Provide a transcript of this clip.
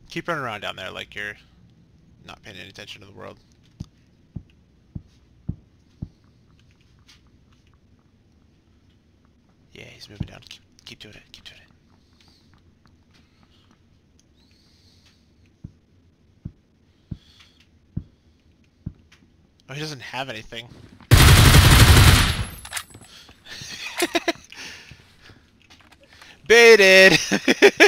Keep running around down there like you're not paying any attention to the world. Yeah, he's moving down. Keep doing it. Keep doing it. Oh, he doesn't have anything. Baited!